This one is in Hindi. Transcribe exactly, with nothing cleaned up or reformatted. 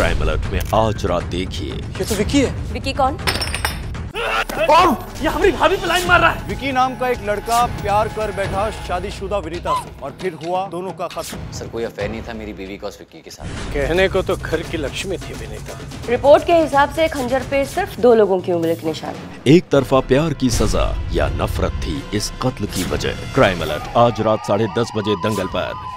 क्राइम अलर्ट में आज रात देखिए। ये तो विकी है। विकी कौन? कौन? ये हमारी भाभी पे लाइन मार रहा है। विकी नाम का एक लड़का प्यार कर बैठा शादीशुदा विनीता से, और फिर हुआ दोनों का खत्म। सर कोई अफेयर नहीं था मेरी बीवी का उस विक्की के साथ। कहने को तो घर की लक्ष्मी थी विनीता। रिपोर्ट के हिसाब से खंजर पे सिर्फ दो लोगों की उंगली के निशान। एक तरफा प्यार की सजा या नफरत थी इस कत्ल की वजह। क्राइम अलर्ट आज रात साढ़े दस बजे दंगल पर।